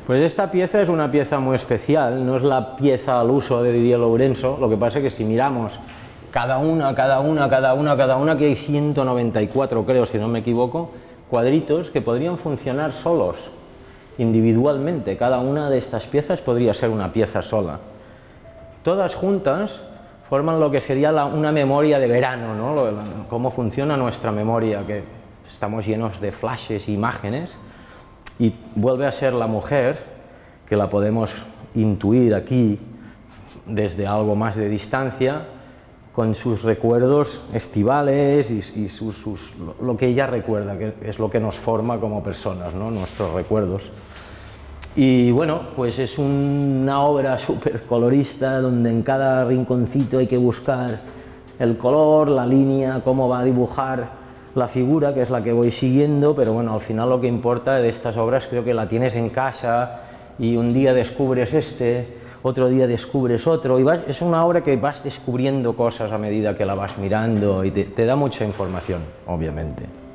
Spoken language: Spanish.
Pues esta pieza es una pieza muy especial, no es la pieza al uso de Didier Lourenço, lo que pasa es que si miramos cada una, que hay 194, creo, si no me equivoco, cuadritos que podrían funcionar solos, individualmente. Cada una de estas piezas podría ser una pieza sola. Todas juntas forman lo que sería una memoria de verano, ¿no? Cómo funciona nuestra memoria, que estamos llenos de flashes e imágenes, y vuelve a ser la mujer, que la podemos intuir aquí desde algo más de distancia, con sus recuerdos estivales y lo que ella recuerda, que es lo que nos forma como personas, ¿no? Nuestros recuerdos. Y bueno, pues es una obra súper colorista, donde en cada rinconcito hay que buscar el color, la línea, cómo va a dibujar la figura, que es la que voy siguiendo, pero bueno, al final lo que importa de estas obras, creo que la tienes en casa y un día descubres otro día descubres otro, y es una obra que vas descubriendo cosas a medida que la vas mirando y te da mucha información, obviamente.